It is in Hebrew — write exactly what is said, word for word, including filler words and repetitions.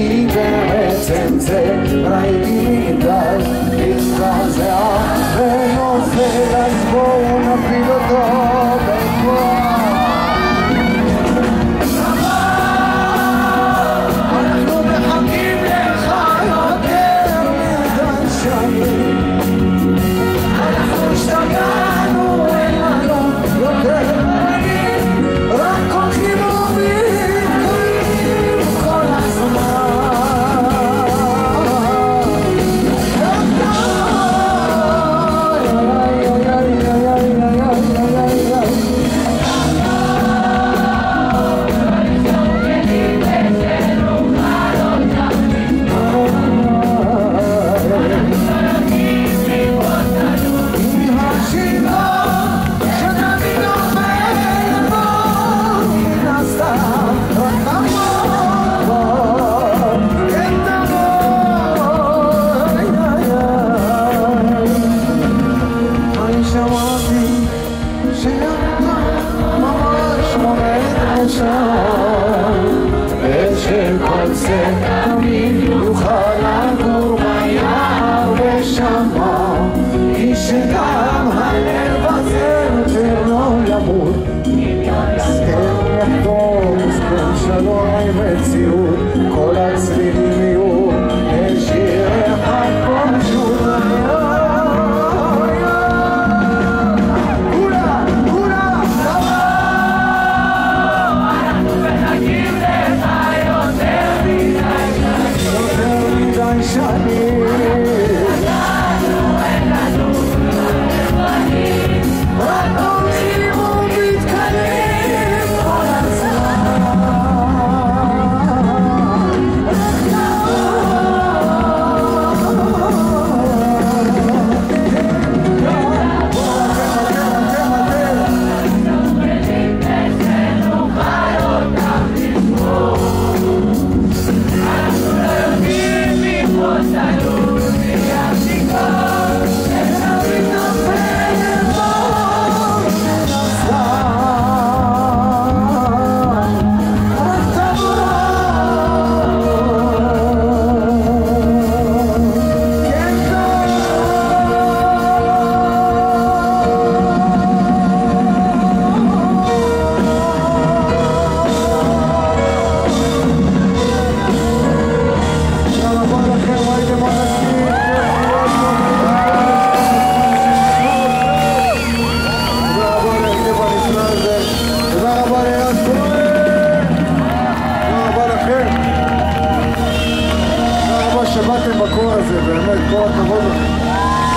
כי בעצם זה ראיתי מגדל התחזע ונופל, אז בואו נפיל אותו בכוח. אנחנו מחכים לך יותר מדי שנים, אנחנו השתגענו, אין לנו יותר מילים, רק הולכים ומתקיימים כל הזמן. ושכל זה תמיד יוכל לגור ביער ושמה, כי שגם הלב הזה יותר לא למות. הסכם יחתום, הסכם שלום עם מציאות, כל הצלילים יהיו לשיר אחד פשוט. שבאתם בקור הזה, באמת, כל הכבוד לכם.